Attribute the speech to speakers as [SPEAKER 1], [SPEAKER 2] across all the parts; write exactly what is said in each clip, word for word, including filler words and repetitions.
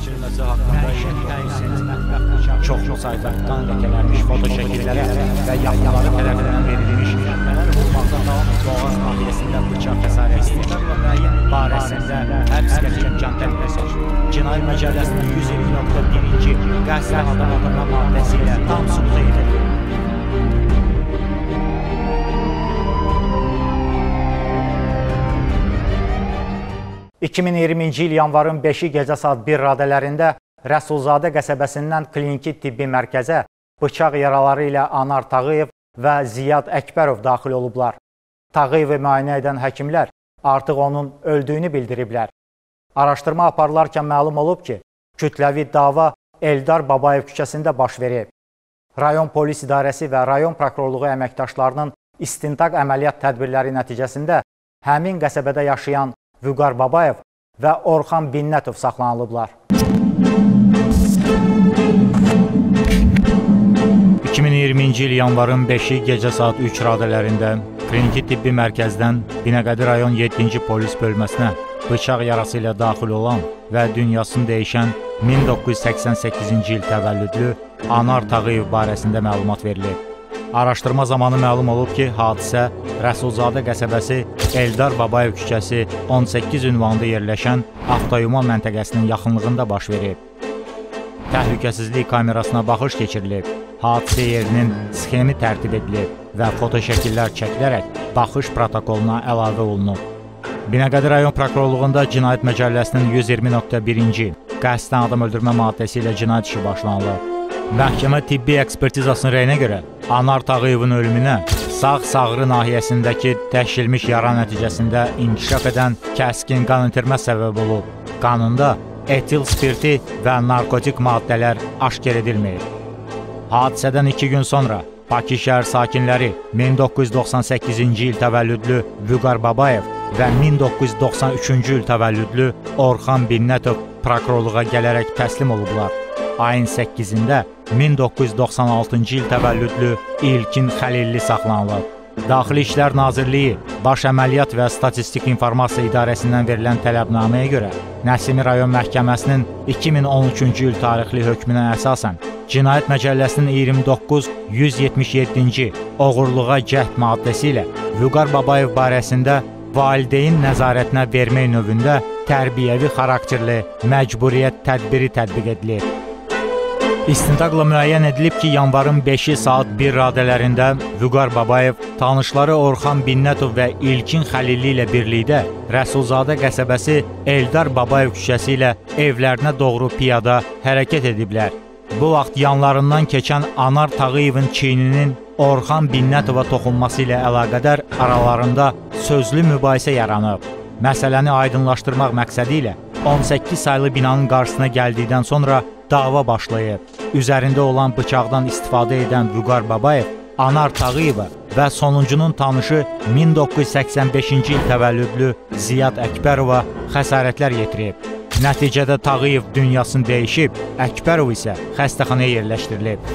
[SPEAKER 1] keçirilməsi haqqında işin çoxlu sayda qan ləkələnmiş foto şəkillərə və yaxınları tərəfindən verilmiş şəkillər olmaqda davam edir. Boğaz nahiyəsində bıçaq xəsarəti barəsində həbs qəti imkan tədbiri seçilir. Cinayət Məcəlləsinin yüz iyirmi nöqtə birinci qəsdən adam öldürmə maddəsi ilə tam sübut edilir. iki min iyirminci il yanvarın beşi gecə saat bir radələrində Rəsulzadə qəsəbəsindən kliniki tibbi mərkəzə bıçaq yaraları ilə Anar Tağıyev və Ziyad Əkbərov daxil olublar. Tağıyevi müayinə edən həkimlər artıq onun öldüyünü bildiriblər. Araşdırma aparılarkən məlum olub ki, kütləvi dava Eldar Babayev küçəsində baş verib. Rayon Polis İdarəsi və Rayon Prokurorluğu əməkdaşlarının istintaq əməliyyat tədbirləri nəticəsində həmin qəsəbədə yaşayan Vüqar Babayev və Orxan Binnətov saxlanılıblar. iki min iyirminci il yanvarın beşi gecə saat üç radələrində kliniki tibbi mərkəzdən Binəqədi rayon yeddinci polis bölməsinə bıçaq yarası ilə daxil olan və dünyasını dəyişən min doqquz yüz səksən səkkizinci il təvəllüdlü Anar Tağıyev barəsində məlumat verilib. Araşdırma zamanı məlum olub ki, hadisə Rəsulzadə qəsəbəsi Eldar Babayev küçəsi on səkkiz ünvanında yerləşən avtoyuma məntəqəsinin yaxınlığında baş verib. Təhlükəsizlik kamerasına baxış keçirilib, hadisə yerinin sxemi tərtib edilib və fotoşəkillər çəkilərək baxış protokoluna əlavə olunub. Binəqədi rayon prokurorluğunda Cinayət Məcəlləsinin yüz iyirmi nöqtə birinci qəsdən adam öldürmə maddəsi ilə cinayət işi başlanılıb. Məhkəmə tibbi ekspertizasının rəyinə görə Anar Tağıyevin ölümünə sağ-sağrı nahiyəsindəki dəşilmiş yara nəticəsində inkişaf edən kəskin qan itirmə səbəb olub. Qanında etil spirti və narkotik maddələr aşkar edilməyib. Hadisədən iki gün sonra Bakı şəhər sakinləri min doqquz yüz doxsan səkkizinci il təvəllüdlü Vüqar Babayev və min doqquz yüz doxsan üçüncü il təvəllüdlü Orxan Binnətov prokurorluğa gələrək təslim olublar. Ayın səkkizində min doqquz yüz doxsan altıncı il təvəllüdlü İlkin Xəlilli saxlanılıb. Daxili İşlər Nazirliyi Baş Əməliyyat və Statistik İnformasiya İdarəsindən verilən tələbnaməyə görə Nəsimi rayon məhkəməsinin iki min on üçüncü il tarixli hökmünə əsasən Cinayət Məcəlləsinin iyirmi doqquz yüz yetmiş yeddinci oğurluğa cəhd maddəsi ilə Vüqar Babayev barəsində valideyn nəzarətinə vermək növündə tərbiyəvi xarakterli məcburiyyət tədbiri tətbiq edilir. İstintaqla müəyyən edilib ki, yanvarın beşi saat bir radələrində Vüqar Babayev tanışları Orxan Binnətov və İlkin Xəlilli ilə birlikdə Rəsulzadə qəsəbəsi Eldar Babayev küçəsi ilə evlərinə doğru piyada hərəkət ediblər. Bu vaxt yanlarından keçən Anar Tağıyevin çiyninin Orxan Binnətova toxunması ilə əlaqədar aralarında sözlü mübahisə yaranıb. Məsələni aydınlaşdırmaq məqsədi ilə on səkkiz saylı binanın qarşısına gəldikdən sonra dava başlayıb. Üzərində olan bıçaqdan istifadə edən Vüqar Babayev, Anar Tağıyeva və sonuncunun tanışı min doqquz yüz səksən beşinci il təvəllüdlü Ziyad Əkbərova xəsarətlər yetirib. Nəticədə Tağıyev dünyasını dəyişib, Əkbərov isə xəstəxanaya yerləşdirilib.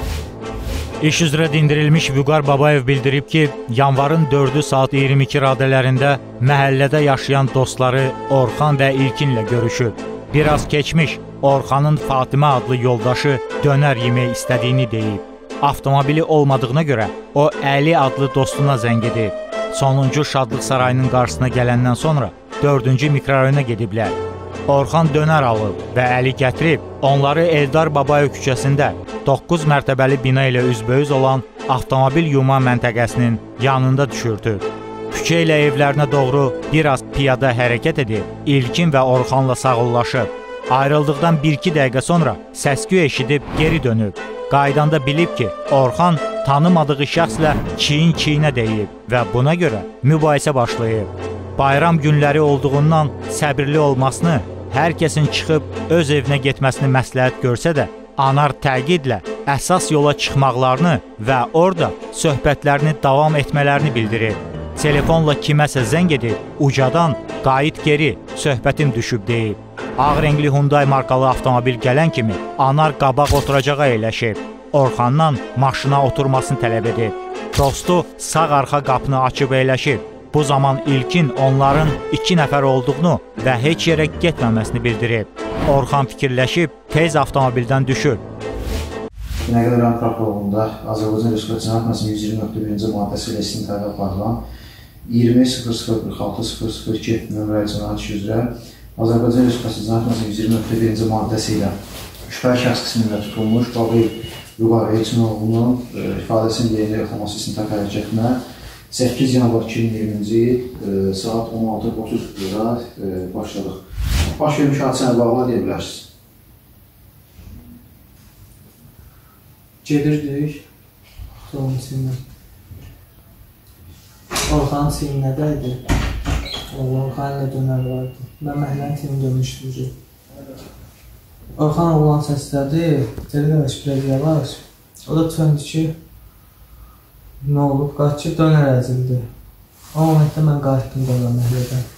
[SPEAKER 1] İş üzrə dindirilmiş Vüqar Babayev bildirib ki, yanvarın dördü saat iyirmi iki radələrində məhəllədə yaşayan dostları Orxan və İlkinlə görüşüb. Biraz keçmiş, Orxanın Fatimə adlı yoldaşı dönər yemək istədiyini deyib. Avtomobili olmadığına görə o Əli adlı dostuna zəng edib. Sonuncu Şadlıq Sarayının qarşısına gələndən sonra dördüncü mikrorayona gediblər. Orxan dönər alıb və Əli gətirib onları Eldar Babayev küçəsində doqquz mərtəbəli bina ilə üzbəüz olan avtomobil yuma məntəqəsinin yanında düşürdü. Küçə ilə evlərinə doğru biraz piyada hərəkət edib, İlkin və Orxanla sağollaşıb. Ayrıldıqdan bir-iki dəqiqə sonra səsküy eşidib geri dönüb. Qaydanda bilib ki, Orxan tanımadığı şəxslə çiyin-çiyinə deyib və buna görə mübahisə başlayıb. Bayram günləri olduğundan səbirli olmasını, hər kəsin çıxıb öz evinə getməsini məsləhət görsə də, Anar təqidlə əsas yola çıxmaqlarını və orada söhbətlərini davam etmələrini bildirir. Telefonla kiməsə zəng edib, ucadan qayıt geri, söhbətim düşüb deyib. Ağ rəngli Hyundai markalı avtomobil gələn kimi Anar qabaq oturacağa əyləşib. Orxandan maşına oturmasını tələb edib. Dostu sağ arxa qapını açıb əyləşib. Bu zaman ilkin onların iki nəfər olduğunu və heç yerə getməməsini bildirib. Orxan fikirləşib tez avtomobildən düşür.
[SPEAKER 2] Binəqədi rayon prokurorluğunda Azərbaycan Respublikası Cinayət Məcəlləsinin yüz iyirmi nöqtə birinci maddəsi ilə istintaq aparılan iyirmi sıfır sıfır qırx altı sıfır sıfır iki nömrəli cinayət işi üzrə Azərbaycan Respublikası Cinayət Məcəlləsinin yüz iyirmi nöqtə birinci maddəsi ilə şübhəli şəxs qismində tutulmuş Babayev Vüqar Elçinoğlu'nun ifadəsinin yerinə yoxlaması istintaq hərəkətinə səkkiz yanvar iki min iyirminci il saat on altı otuzda başladıq. Baş vermiş hadisəni bağlı deyə bilərsiniz.
[SPEAKER 3] Gedirdik, Doğum Sinə. Orxanın Sinədəydi. Orxan ilə dönər vardı. Mən məhəllənin Sinə dönmüşdüm. Orxan oğlan səslədi, dedi yavaş, biraz yavaş. O da tüfəndi ki, nə olub, qaçıb dönər əzildi. O momentdə mən qayıtdım dönər məhəllədən.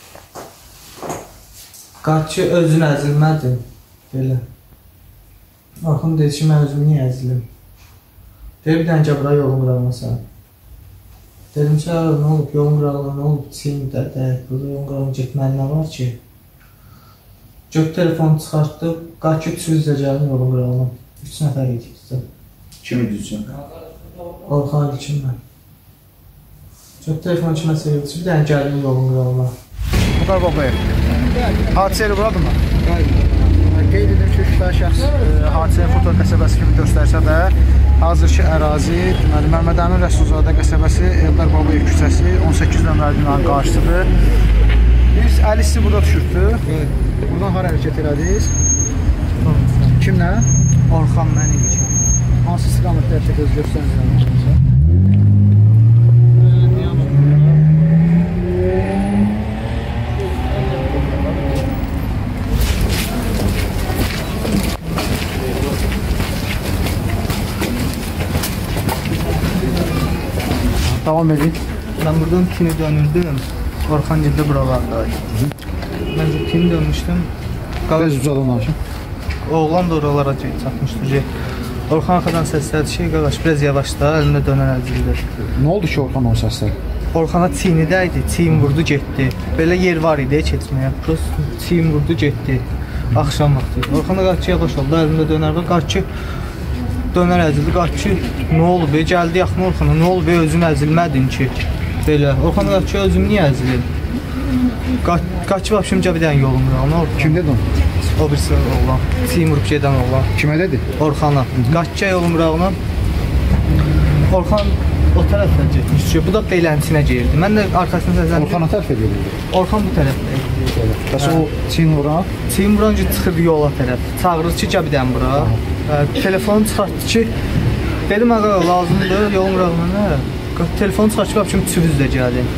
[SPEAKER 3] Qaçı özün əzilmədin, belə. Orxan dedi ki, mən özümü niyə əzilim? Deyir, bir dənə gəbra yolun qırağına. Dedim ki, nə olub, yolun qırağına nə olub, Çində, dəyək, burada yolun qırağına getməli nə var ki? Göb telefonu çıxartdı, qaçı üçüzlə gəldim yolun qırağına. Üç nəfər idik bizdə.
[SPEAKER 2] Kim idi üçün?
[SPEAKER 3] Orxan ilkin mən. Göb telefonu kimə sevirdi ki, bir dənə gəldim yolun qırağına.
[SPEAKER 4] Vüqar Babayev. Hadisə yeri buradır mı? Qeyd edim ki, şübhəli şəxs hadisəyə Xurtad qəsəbəsi kimi göstərsə də, hazırki ərazi, deməli, Məhəmməd Əmin Rəsulzadə qəsəbəsi, Eldar Babayev küçəsi, on səkkiz nömrəli binanın qarşısıdır. Biz əli sizi burada düşürtdük. Buradan hara hərəkət elədiniz? Kimlə?
[SPEAKER 3] Orxan mən ilkin.
[SPEAKER 4] Hansı istiqamətdə hərəkət öz göstərinizə? Davam edin.
[SPEAKER 3] Ben buradan Tini dönürdüm. Orxan girdi buralardaydı. Ben de Tini dönmüştüm.
[SPEAKER 4] Bez uzadan danışın.
[SPEAKER 3] Oğlan da oralara çatmışdı ki. Orxan arxadan səslədi ki, qaqaş biraz yavaşda, əlində dönən əzildi.
[SPEAKER 4] Nə oldu ki Orxan o səslər?
[SPEAKER 3] Orxana Tinidəydi, Tin vurdu getdi. Belə yer var idi keçməyə. Prost Tin vurdu getdi. Axşam vaxtı. Orxana qaçı yavaş oldu, əlində dönər var. Qaçı dönər əzildi, qaçı nə olub, be, gəldi yaxın Orxana, nə olub, be, özün əzilmədin ki, belə. Orxana qaçı özüm niyə əzilim? Qaçı vapşımca bir dənə yolum qırağına Orxana.
[SPEAKER 4] Kim dedi onu?
[SPEAKER 3] O birisi oğlan, Tim vurub gedən oğlan.
[SPEAKER 4] Kimə dedi?
[SPEAKER 3] Orxana. Qaçı yolum qırağına. Orxan o tərəfdən getmiş ki, bu da beləntinə girdi. Mən də arkasına səsləndim.
[SPEAKER 4] Orxana tərəf edirdi.
[SPEAKER 3] Orxan bu tərəfdə idi.
[SPEAKER 4] Bəs o Çin vuran?
[SPEAKER 3] Çin vuran ki, çıxırdı yola tərəf. Çağırır ki, gəl bir dənə bura. Telefonu çıxartdı ki, dedim ağa lazımdır, yolun qırağına. Telefonu çıxartıb kimi çivizlə gəldi.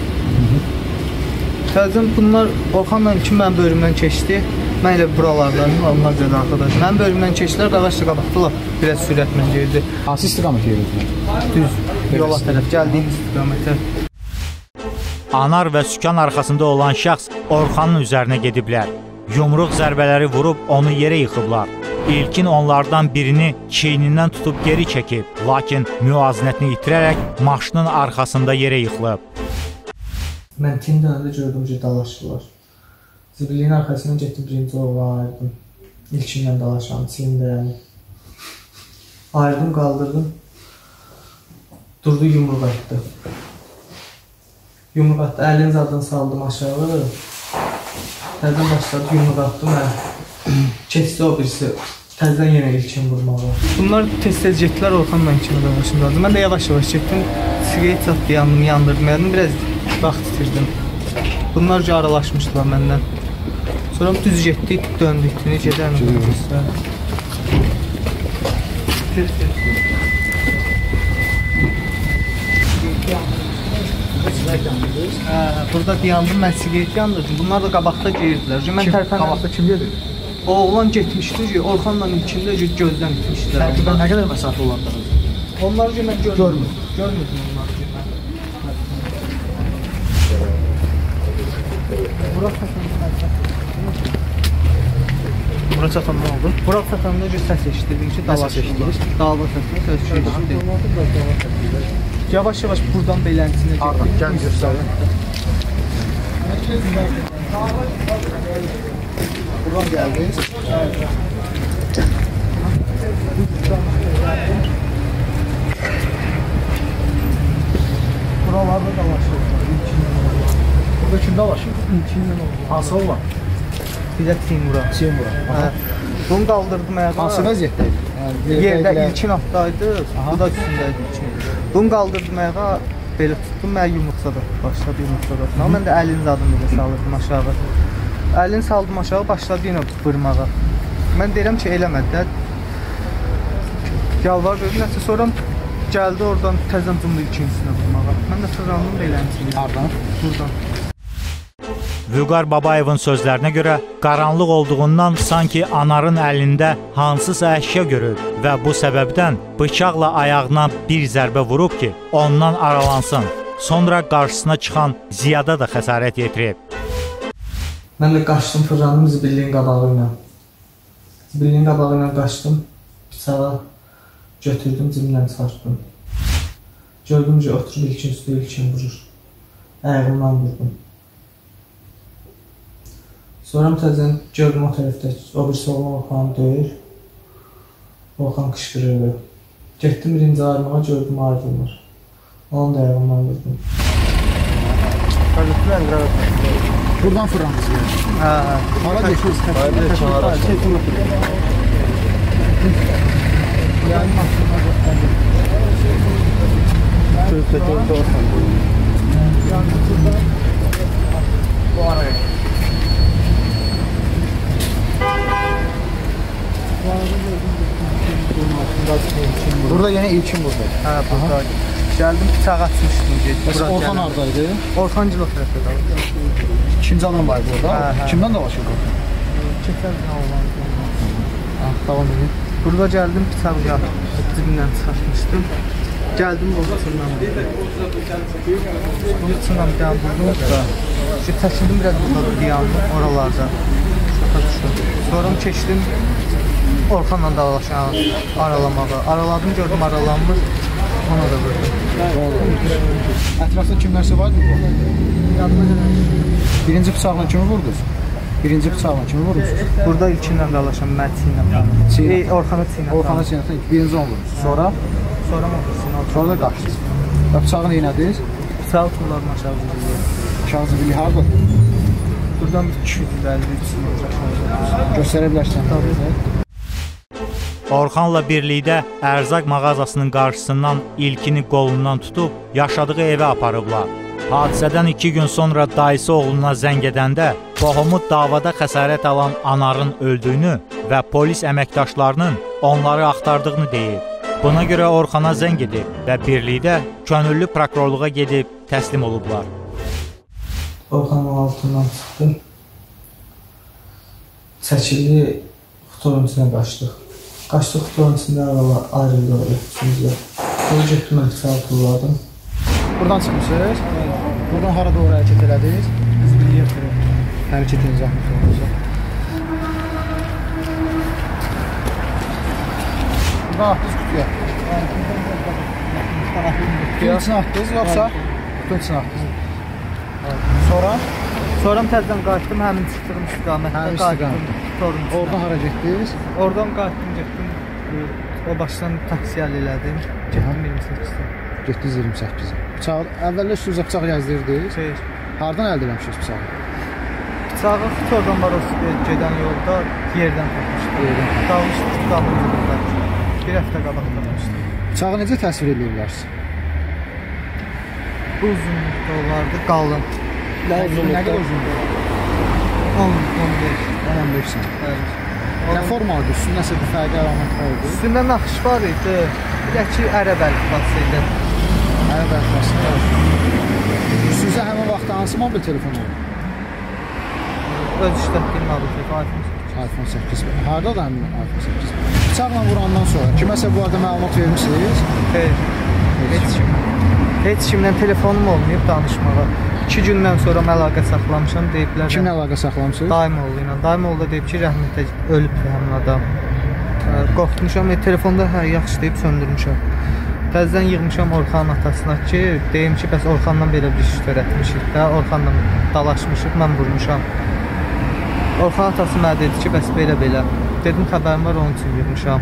[SPEAKER 3] Təzən bunlar Orxanla kim mənim bölümdən keçdi. Mən elə buralardayım, onlar dedi arkadaş. Mənim bölümdən keçdilər, qavaşla qabaqdılar. Biraz sürətlə girdi.
[SPEAKER 4] Hansı istiqamət yeridir?
[SPEAKER 3] Düz, yola tərəf, gəldiyimiz istiqamətə.
[SPEAKER 1] Anar və sükan arxasında olan şəxs Orxanın üzərinə gediblər. Yumruq zərbələri vurub onu yerə yıxıblar. İlkin onlardan birini çiynindən tutub geri çəkib, lakin müvazinətini itirərək maşının arxasında yerə yıxılıb.
[SPEAKER 3] Mən Tin dönəndə gördüm ki, dalaşdılar. Zibiliyin arxasından getdim, birinci oğlan ayırdım. İlkindən dalaşan, Tində. Ayırdım, qaldırdım. Durdu, yumruq atdı. Yumruq atdı, əlinin zadını saldım aşağı. Təzdən başladı, yumruq atdı mən. Keçdi o birisi. Təzdən yenə ilkin vurmalı. Bunlar tez-tez getdilər, Orxanla ikini dalaşımdadır. Mən də yavaş-yavaş getdim. Siqaret çatdı, yandım, yandırdım. Yardım biraz vaxt itirdim. Bunlar ki, aralaşmışdılar məndən. Sonra düz getdik, döndük, tini gedərəm. Burada yandım, mən siqaret yandırdım. Bunlar da qabaqda geyirdilər. Mən
[SPEAKER 4] Qabaqda kim gedir?
[SPEAKER 3] O oğlan getmişdi ki, Orxanla ilkində gözdən itmişdilər.
[SPEAKER 4] Tərkibdən nə qədər məsafə olanlar?
[SPEAKER 3] Onlar ki, mən görmürdüm. Görmürdüm onlar ki, mən. Bura çatanda Bura çatanda nə oldu? Bura çatanda ki, səs eşitdirdim ki, dalaşdılar. Dağla səslə, səs eşitdirdim. Yavaş-yavaş buradan beləntisinə getdim.
[SPEAKER 4] Gəl göstərin. Buradan geldiniz. Buralarda dalaşıyor. Burada kim dalaşıyor?
[SPEAKER 3] İlkindən oldu.
[SPEAKER 4] Hansı olan?
[SPEAKER 3] Bir də Timura.
[SPEAKER 4] Timura.
[SPEAKER 3] Hə. Bunu qaldırdım ayağa.
[SPEAKER 4] Hansı vəziyyətdəydi?
[SPEAKER 3] Yerdə ilkin altdaydı, bu da üstündəydi ilkin. Bunu qaldırdım ayağa, belə tutdum, mən yumruqsada başladı yumruqsada. Mən də əlin zadını da salırdım aşağı. Əlini saldım aşağı, başladı yenə vurmağa. Mən deyirəm ki, eləmədi də. Yalvar verdim, nəsə sonra gəldi oradan təzən cümlə ikincisine vurmağa. Mən də tırrandım da eləmişim.
[SPEAKER 4] Hardan?
[SPEAKER 3] Buradan.
[SPEAKER 1] Vüqar Babayevin sözlərinə görə qaranlıq olduğundan sanki Anarın əlində hansısa əşya görür və bu səbəbdən bıçaqla ayağına bir zərbə vurub ki, ondan aralansın. Sonra qarşısına çıxan Ziyada da xəsarət yetirib.
[SPEAKER 3] Mən də qaçdım fırlandım zibilliyin qabağı ilə. Zibilliyin qabağı ilə qaçdım, bıçağı götürdüm, cibimdən çıxartdım. Gördüm ki, oturub ilkin üstü ilkin vurur. Ayağımdan vurdum. Sonra təzən gördüm o tərəfdə, o birisi oğlan Orxanı döyür. Orxan qışqırır. Getdim birinci ayrılmağa, gördüm ayrılmır. Onu da ayağımdan vurdum.
[SPEAKER 4] Buradan fırlandınız yani?
[SPEAKER 3] Hə, hə.
[SPEAKER 4] Hara geçdiniz? Hayır, kənara. Yani maşınlar göstərdim. Sözdə gördü Orxan. Yani burada bu araya. Burada yine ilkin burada.
[SPEAKER 3] Hə, burada. Gəldim, bıçaq açmışdım.
[SPEAKER 4] Orxan haradaydı?
[SPEAKER 3] Orxan Cilo tərəfdə qaldı.
[SPEAKER 4] İkinci adam vardı orada.
[SPEAKER 3] Hə, hə.
[SPEAKER 4] Kimdən dalaşırdı?
[SPEAKER 3] Keçərdən oğlandı.
[SPEAKER 4] Ah, tamam edin.
[SPEAKER 3] Burada gəldim, bıçaq cibimdən çıxartmışdım. Gəldim, o bıçaqla vurdum. O bıçaqla bir an vurdum da. Təşildim biraz burada bir yandım, oralarda. Şaka düşdüm. Sonra keçdim. Orxanla dalaşan aralamağa. Araladım, gördüm aralanmır. Ona da vurdum.
[SPEAKER 4] Ətrafda kimlərsə vardı mı?
[SPEAKER 3] Yadıma gələn.
[SPEAKER 4] Birinci bıçaqla kimi vurdunuz? Birinci bıçaqla kimi vurmuşsunuz?
[SPEAKER 3] Burada ilkindən dalaşan Mərti ilə.
[SPEAKER 4] Çiğnə.
[SPEAKER 3] E, Orxanı çiğnə.
[SPEAKER 4] Orxanı çiğnə. Birinci onu vurdunuz. Sonra?
[SPEAKER 3] Sonra mı vursun?
[SPEAKER 4] Sonra da qaçdınız. Və bıçağı neynədiniz?
[SPEAKER 3] Bıçağı tullarım aşağı vurdu.
[SPEAKER 4] Aşağı zibili harada?
[SPEAKER 3] Buradan iki yüz əlli üç metrə.
[SPEAKER 4] Göstərə bilərsən.
[SPEAKER 3] Tabii.
[SPEAKER 1] Orxanla birlikdə ərzaq mağazasının qarşısından ilkini qolundan tutub yaşadığı evə aparıblar. Hadisədən iki gün sonra dayısı oğluna zəng edəndə qohumu davada xəsarət alan Anarın öldüyünü və polis əməkdaşlarının onları axtardığını deyib. Buna görə Orxana zəng edib və birlikdə könüllü prokurorluğa gedib təslim olublar.
[SPEAKER 3] Orxanın altından çıxdım. Çəkildi, xutorun içinə qaçdıq. Qaçdıq, xutorun içində ayrıldı üçümüzlə. Onu getdim, mən bıçağı tulladım.
[SPEAKER 4] Buradan çıxmışsınız? Buradan hara doğru hərəkət elədiniz?
[SPEAKER 3] Biz bir yer tərəf.
[SPEAKER 4] Hərəkətiniz zəhmət olunacaq. Buradan atdınız kutuya. Kutun içine atdınız yoksa? Kutun içine atdınız. Sonra?
[SPEAKER 3] Sonra təzdən qaçdım, həmin çıxdığım istiqamətdə
[SPEAKER 4] Həmin
[SPEAKER 3] qaçdım.
[SPEAKER 4] istiqamət. Oradan hara getdiniz?
[SPEAKER 3] Oradan qaçdım, getdim. O başdan taksi əl elədim. Getdim iyirmi səkkizdə.
[SPEAKER 4] Getdiniz iyirmi səkkizə. Bıçağı, əvvəldə üstünüzə bıçaq gəzdirdiniz.
[SPEAKER 3] Xeyr.
[SPEAKER 4] Hardan əldə eləmişsiniz bıçağı?
[SPEAKER 3] Bıçağı xutordan Barosya gedən yolda yerdən tapmışdım.
[SPEAKER 4] Yerdən.
[SPEAKER 3] Qalmışdı ki, qabını burada. Bir həftə qabaq tapmışdım.
[SPEAKER 4] Bıçağı necə təsvir edirlərsiniz?
[SPEAKER 3] Bu uzunluqda olardı, qalın.
[SPEAKER 4] Nə qədər uzundur?
[SPEAKER 3] on on beş.
[SPEAKER 4] on beş sent.
[SPEAKER 3] Evet.
[SPEAKER 4] Nə formalıdır? Üstündə nəsə bir fərqi əlamət oldu?
[SPEAKER 3] Üstündə naxış var idi. Bir də ki, ərəb əlifbası idi.
[SPEAKER 4] Ərəb əlifbası. Üstünüzə həmin vaxtda hansı mobil telefon oldu?
[SPEAKER 3] Öz işlətdiyim mobil telefon.
[SPEAKER 4] iPhone səkkiz. Harada da həmin iPhone səkkiz? Bıçaqla vurandan sonra kiməsə bu arada məlumat vermişsiniz?
[SPEAKER 3] Xeyr. Heç kim. Heç kimlə telefonum olmayıb danışmağa. İki gündən sonra əlaqə saxlamışam, deyiblər.
[SPEAKER 4] Kimlə əlaqə saxlamışsınız?
[SPEAKER 3] Daimoğlu ilə. Daimoğlu da deyib ki, rəhmətə ölüb həmin adam. Qorxmuşam, e, telefonda hə, yaxşı deyib söndürmüşəm. Təzədən yığmışam Orxanın atasına ki, deyim ki, bəs Orxandan belə bir iş törətmişik də, Orxanla dalaşmışıq, mən vurmuşam. Orxan atası mənə dedi ki, bəs belə-belə. Dedim, xəbərim var, onun üçün yığmışam.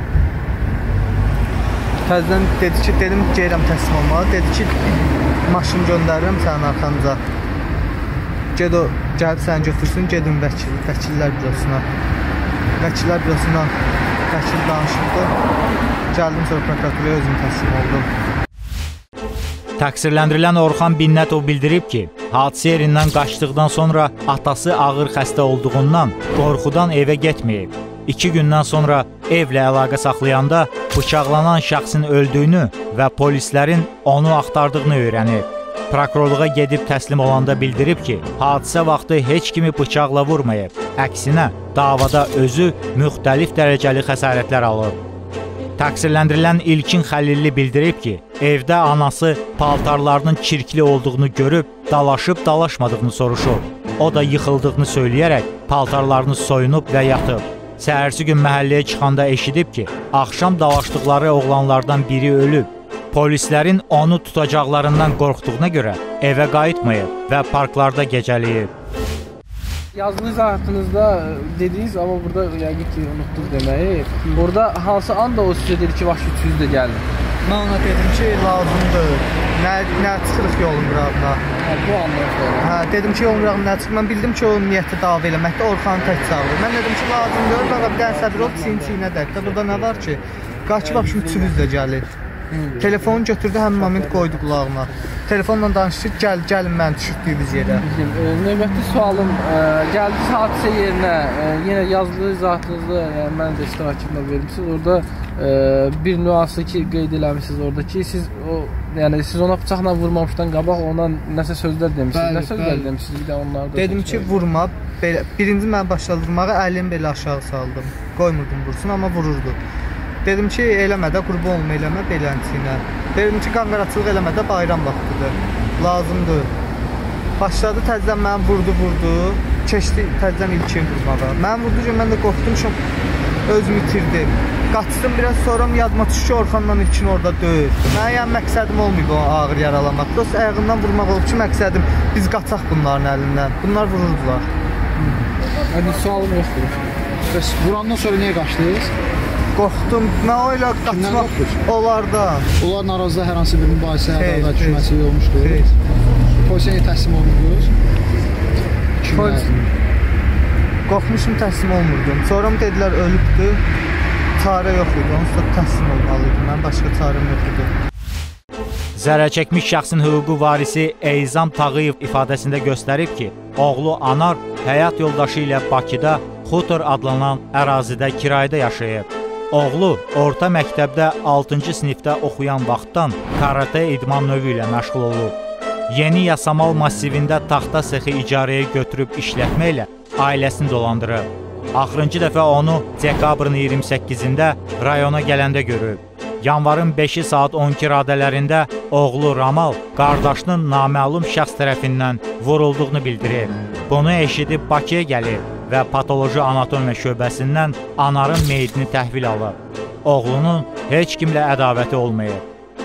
[SPEAKER 3] Təzədən dedi ki, dedim, gəlirəm təslim olmağa. Dedi ki, maşın göndərirəm sənin arxanca. Ged o, gəlib səni götürsün, gedin vəkil, vəkillər bürosuna. Vəkillər bürosuna vəkil danışırdı. Gəldim sonra prokuraturaya özüm təslim oldum.
[SPEAKER 1] Təqsirləndirilən Orxan Binnətov bildirib ki, hadisə yerindən qaçdıqdan sonra atası ağır xəstə olduğundan qorxudan evə getməyib. İki gündən sonra evlə əlaqə saxlayanda bıçaqlanan şəxsin öldüyünü və polislərin onu axtardığını öyrənib. Prokurorluğa gedib təslim olanda bildirib ki, hadisə vaxtı heç kimi bıçaqla vurmayıb. Əksinə, davada özü müxtəlif dərəcəli xəsarətlər alıb. Təqsirləndirilən İlkin Xəlilli bildirib ki, evdə anası paltarlarının çirkli olduğunu görüb, dalaşıb dalaşmadığını soruşub. O da yıxıldığını söyləyərək paltarlarını soyunub və yatıb. Səhərsi gün məhəlləyə çıxanda eşidib ki, axşam dalaşdıqları oğlanlardan biri ölüb. Polislərin onu tutacaqlarından qorxduğuna görə evə qayıtmayıb və parklarda gecələyib.
[SPEAKER 5] Yazılı izahatınızda dediniz, amma burada yəqin ki, unutdunuz deməyi. Orada hansı anda o sizə dedi ki, başı üç yüz də gəldi?
[SPEAKER 3] Mən ona dedim ki, lazımdır. Nə, nə çıxırıq yolun qırağına.
[SPEAKER 5] Hə, bu andan sonra.
[SPEAKER 3] Hə, dedim ki, yolun qırağına nə çıxır. Mən bildim ki, o niyyəti dava eləməkdə Orxanı tək çağırır. Mən dedim ki, lazımdır. Baqa bir dənə səbir ol, çiyin-çiyinə dək. Burada nə var ki, qaçı başı üç yüz də gəlir. Telefonu götürdü, həmin moment qoydu qulağıma. Telefonla danışdı, gəl, gəlin mən düşürdüyümüz yerə.
[SPEAKER 5] Növbəti sualım, gəldiniz hadisə yerinə, yenə yazılı izahatınızda mən də iştirakımda vermişsiniz. Orada bir nüansı ki, qeyd eləmişsiniz orada ki, siz o, yəni siz ona bıçaqla vurmamışdan qabaq ona nəsə sözlər demişsiniz. Nə sözlər demişsiniz? Bir də onları da
[SPEAKER 3] dedim ki, vurma. Belə, birinci mən başladı vurmağa, əlimi belə aşağı saldım. Qoymurdum vursun, amma vururdu. Dedim ki, eləmə də, qurban olma, eləmə belənçiyinə. Dedim ki, qanqaraçılıq eləmə də, bayram vaxtıdır, lazımdır. Başladı təzdən mənə vurdu, vurdu, keçdi təzdən İlkin vurmağa. Mənə vurdu ki, mən də qorxdum, özümü itirdim. Qaçdım biraz sonra yadıma düşdü ki, Orxanla İlkin orada döyür. Mənə yəni məqsədim olmayıb o ağır yaralamaq. Dost ayağından vurmaq olub ki, məqsədim biz qaçaq bunların əlindən. Bunlar vururdular.
[SPEAKER 5] Hadi sualım yoxdur.
[SPEAKER 4] Bəs vurandan sonra niyə qaçdınız?
[SPEAKER 3] Qorxdum, mən o ilə qaçmaq olarda.
[SPEAKER 4] Onların arazda hər hansı bir mübahisə, ədalət düşməsi olmuşdur. Polisiyə təslim olmuşdunuz?
[SPEAKER 3] Polis... Qorxmuşum, təslim olmurdum. Sonra mı dedilər, ölübdür, çarə yox idi, onsuz da təslim olmalıydım, mən başqa çarəm yox idi.
[SPEAKER 1] Zərər çəkmiş şəxsin hüquqi varisi Eyzam Tağıyev ifadəsində göstərib ki, oğlu Anar həyat yoldaşı ilə Bakıda Xutor adlanan ərazidə kirayədə yaşayıb. Oğlu orta məktəbdə altıncı sinifdə oxuyan vaxtdan karate idman növü ilə məşğul olub. Yeni Yasamal massivində taxta sexi icarəyə götürüb işlətməklə ailəsini dolandırıb. Axırıncı dəfə onu dekabrın iyirmi səkkizində rayona gələndə görüb. Yanvarın beşi saat on iki radələrində oğlu Ramal qardaşının naməlum şəxs tərəfindən vurulduğunu bildirib. Bunu eşidib Bakıya gəlib və patoloji anatomiya şöbəsindən Anarın meyitini təhvil alıb. Oğlunun heç kimlə ədavəti olmayıb.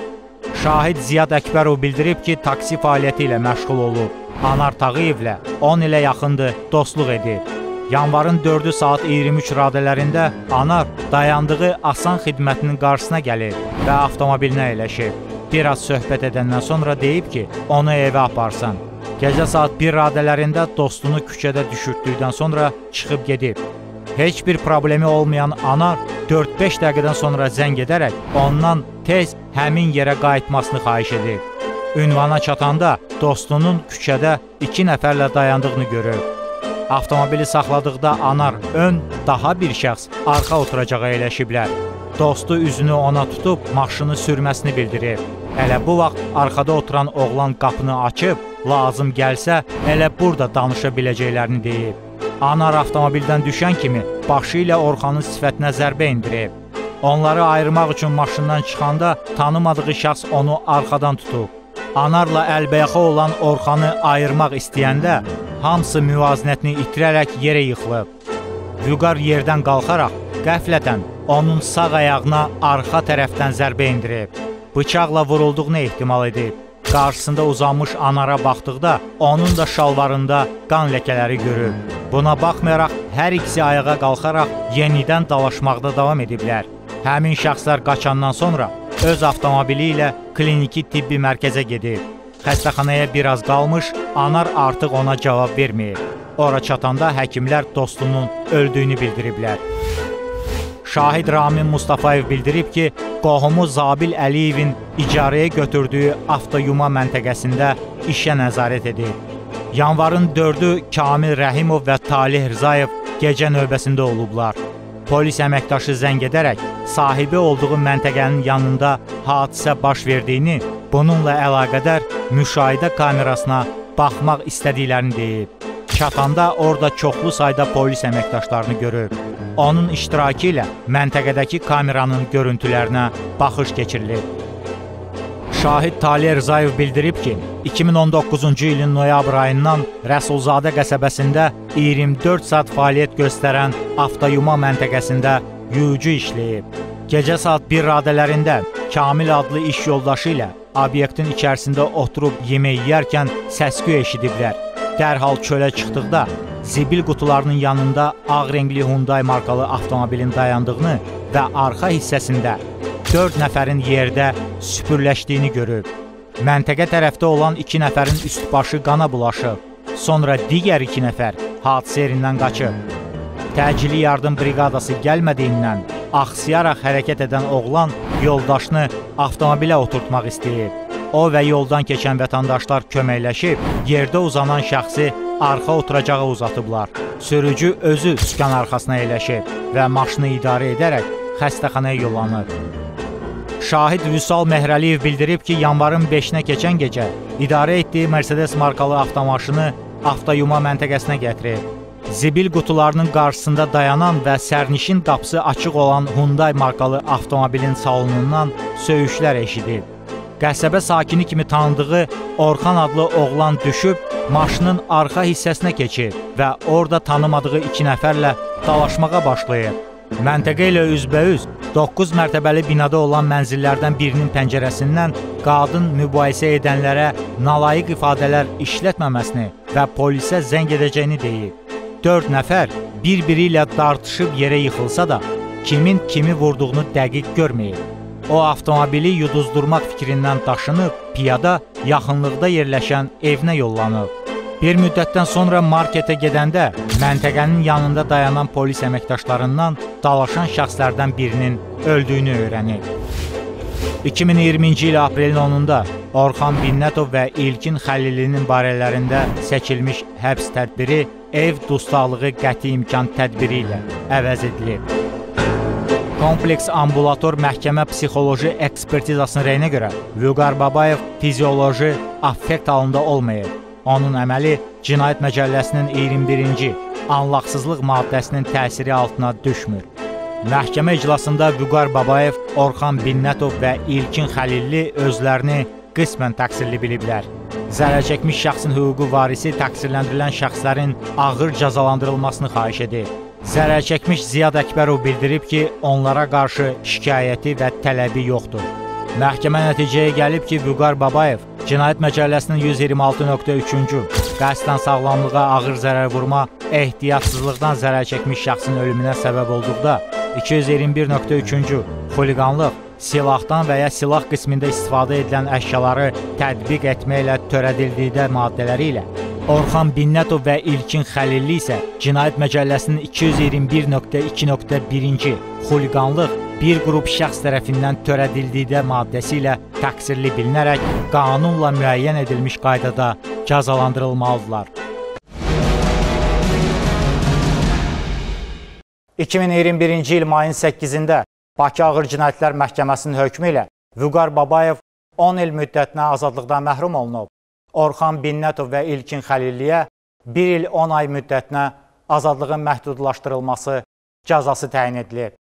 [SPEAKER 1] Şahid Ziyad Əkbərov bildirib ki, taksi fəaliyyəti ilə məşğul olub. Anar Tağıyevlə on ilə yaxındır dostluq edib. Yanvarın dördü saat iyirmi üç radələrində Anar dayandığı Asan xidmətinin qarşısına gəlib və avtomobilinə əyləşib. Biraz söhbət edəndən sonra deyib ki, onu evə aparsın. Gecə saat bir radələrində dostunu küçədə düşürtdükdən sonra çıxıb gedib. Heç bir problemi olmayan Anar dörd beş dəqiqədən sonra zəng edərək ondan tez həmin yerə qayıtmasını xahiş edib. Ünvana çatanda dostunun küçədə iki nəfərlə dayandığını görüb. Avtomobili saxladıqda Anar ön, daha bir şəxs arxa oturacağa əyləşiblər. Dostu üzünü ona tutub maşını sürməsini bildirib. Elə bu vaxt arxada oturan oğlan qapını açıb, lazım gəlsə elə burada danışa biləcəklərini deyib. Anar avtomobildən düşən kimi başı ilə Orxanın sifətinə zərbə indirib. Onları ayırmaq üçün maşından çıxanda tanımadığı şəxs onu arxadan tutub. Anarla əlbəyaxa olan Orxanı ayırmaq istəyəndə hamısı müvazinətini itirərək yerə yıxılıb. Vüqar yerdən qalxaraq qəflətən onun sağ ayağına arxa tərəfdən zərbə indirib. bıçaqla vurulduğunu ehtimal edib. Qarşısında uzanmış Anara baxdıqda onun da şalvarında qan ləkələri görüb. Buna baxmayaraq hər ikisi ayağa qalxaraq yenidən dalaşmaqda davam ediblər. Həmin şəxslər qaçandan sonra öz avtomobili ilə kliniki tibbi mərkəzə gedib. Xəstəxanaya biraz qalmış, Anar artıq ona cavab verməyib. Ora çatanda həkimlər dostunun öldüyünü bildiriblər. Şahid Ramin Mustafayev bildirib ki, qohumu Zabil Əliyevin icarəyə götürdüyü avtoyuma məntəqəsində işə nəzarət edib. Yanvarın dördü Kamil Rəhimov və Talih Rzayev gecə növbəsində olublar. Polis əməkdaşı zəng edərək sahibi olduğu məntəqənin yanında hadisə baş verdiyini, bununla əlaqədar müşahidə kamerasına baxmaq istədiklərini deyib. Çatanda orada çoxlu sayda polis əməkdaşlarını görüb. Onun iştirakı ilə məntəqədəki kameranın görüntülərinə baxış keçirilib. Şahid Talih Rzayev bildirib ki, iki min on doqquzuncu ilin noyabr ayından Rəsulzadə qəsəbəsində iyirmi dörd saat fəaliyyət göstərən avtoyuma məntəqəsində yuyucu işləyib. Gecə saat bir radələrində Kamil adlı iş yoldaşı ilə obyektin içərisində oturub yemək yeyərkən səs-küy eşidiblər. Dərhal çölə çıxdıqda zibil qutularının yanında ağ rəngli Hyundai markalı avtomobilin dayandığını və arxa hissəsində dörd nəfərin yerdə süpürləşdiyini görüb. Məntəqə tərəfdə olan iki nəfərin üst-başı qana bulaşıb. Sonra digər iki nəfər hadisə yerindən qaçıb. Təcili yardım briqadası gəlmədiyindən axsıyaraq hərəkət edən oğlan yoldaşını avtomobilə oturtmaq istəyib. O və yoldan keçən vətəndaşlar köməkləşib, yerdə uzanan şəxsi arxa oturacağa uzatıblar. Sürücü özü sükan arxasına əyləşib və maşını idarə edərək xəstəxanaya yollanıb. Şahid Vüsal Məhrəliyev bildirib ki, yanvarın beşinə keçən gecə idarə etdiyi Mercedes markalı avtomaşını avtoyuma məntəqəsinə gətirib. Zibil qutularının qarşısında dayanan və sərnişin qapısı açıq olan Hyundai markalı avtomobilin salonundan söyüşlər eşidib. Qəsəbə sakini kimi tanıdığı Orxan adlı oğlan düşüb, maşının arxa hissəsinə keçib və orada tanımadığı iki nəfərlə dalaşmağa başlayıb. Məntəqə ilə üzbəüz doqquz mərtəbəli binada olan mənzillərdən birinin pəncərəsindən qadın mübahisə edənlərə nalayiq ifadələr işlətməməsini və polisə zəng edəcəyini deyib. Dörd nəfər bir-biri ilə dartışıb yerə yıxılsa da, kimin kimi vurduğunu dəqiq görməyib. O, avtomobili yuduzdurmaq fikrindən daşınıb, piyada yaxınlıqda yerləşən evinə yollanıb. Bir müddətdən sonra marketə gedəndə məntəqənin yanında dayanan polis əməkdaşlarından dalaşan şəxslərdən birinin öldüyünü öyrənib. iki min iyirminci il aprelin onunda Orxan Binnətov və İlkin Xəlilinin barələrində seçilmiş həbs tədbiri ev dustaqlığı qəti imkan tədbiri ilə əvəz edilib. Kompleks ambulator məhkəmə psixoloji ekspertizasının rəyinə görə Vüqar Babayev fizioloji affekt halında olmayıb. Onun əməli Cinayət Məcəlləsinin iyirmi birinci anlaqsızlıq maddəsinin təsiri altına düşmür. Məhkəmə iclasında Vüqar Babayev, Orxan Binnətov və İlkin Xəlilli özlərini qismən təqsirli biliblər. Zərər çəkmiş şəxsin hüquqi varisi təqsirləndirilən şəxslərin ağır cəzalandırılmasını xahiş edib. Zərər çəkmiş Ziyad Əkbərov bildirib ki, onlara qarşı şikayəti və tələbi yoxdur. Məhkəmə nəticəyə gəlib ki, Vüqar Babayev Cinayət Məcəlləsinin yüz iyirmi altı nöqtə üçüncü qəsdən sağlamlığa ağır zərər vurma, ehtiyatsızlıqdan zərər çəkmiş şəxsin ölümünə səbəb olduqda, iki yüz iyirmi bir nöqtə üçüncü xuliqanlıq, silahdan və ya silah qismində istifadə edilən əşyaları tətbiq etməklə törədildikdə maddələri ilə, Orxan Binnətov və İlkin Xəlilli isə Cinayət Məcəlləsinin iki yüz iyirmi bir nöqtə iki nöqtə birinci xuliqanlıq bir qrup şəxs tərəfindən törədildikdə maddəsi ilə təqsirli bilinərək qanunla müəyyən edilmiş qaydada cəzalandırılmalıdırlar. iki min iyirmi birinci il mayın səkkizində Bakı Ağır Cinayətlər Məhkəməsinin hökmü ilə Vüqar Babayev on il müddətinə azadlıqdan məhrum olunub. Orxan Binnətov və İlkin Xəlilliyə bir il on ay müddətinə azadlığın məhdudlaşdırılması cəzası təyin edilib.